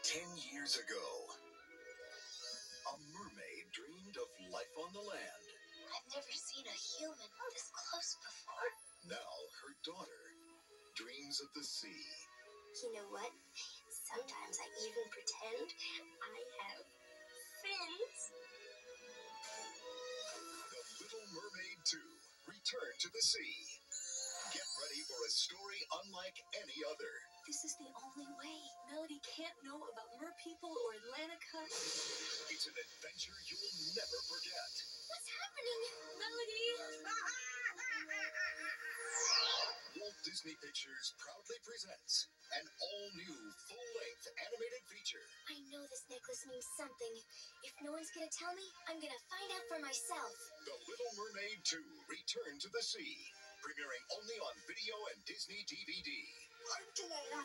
10 years ago, a mermaid dreamed of life on the land. I've never seen a human this close before. Now her daughter dreams of the sea. You know what? Sometimes I even pretend I have fins. The Little Mermaid 2, Return to the Sea. Get ready for a story unlike any other. This is the only way. Melody can't know about merpeople or Atlantica. It's an adventure you'll never forget. What's happening? Melody! Walt Disney Pictures proudly presents an all-new, full-length animated feature. I know this necklace means something. If no one's gonna tell me, I'm gonna find out for myself. The Little Mermaid 2, Return to the Sea. Premiering only on video and Disney DVD. Archuleta!